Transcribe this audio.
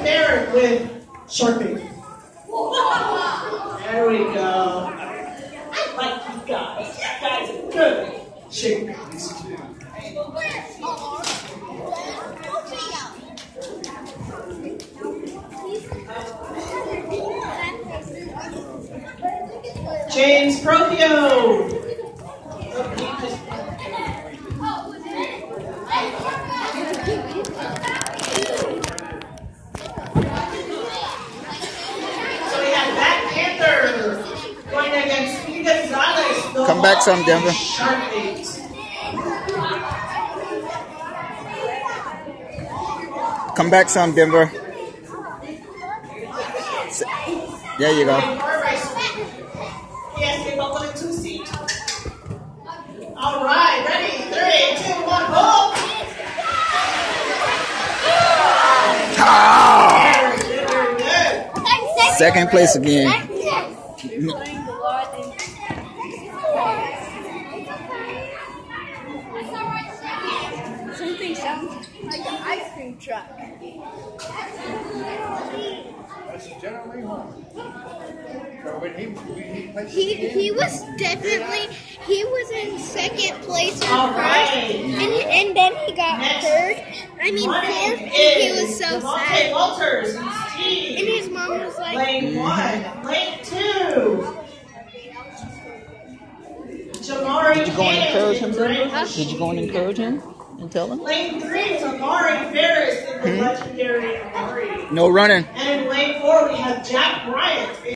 Barrett with Shark Bait. There we go. I like you guys. You guys are good. Shake these two. James Profio. So we have Black Panther going against Speedy Gonzalez. Come back some, Denver. Shark Bait. Come back some, Denver. There you go. Yes, give up on a 2-seat. All right, ready? 3, 2, 1, go! Ah! Very good. Second place again. Something sounds like an ice cream truck. That's generally home. So when He was definitely, he was in second place at All first, right. and then he got third. I mean fourth, and he was so Devontae sad. Walters and And Steve. his mom was like, Lane 1, Lane 2. Jamari Did you go and encourage him, Kane. Denver? Did you go and encourage him and tell him? Lane 3 is Amari Ferris in the legendary Amari. No running. And in lane 4 we have Jack Bryant.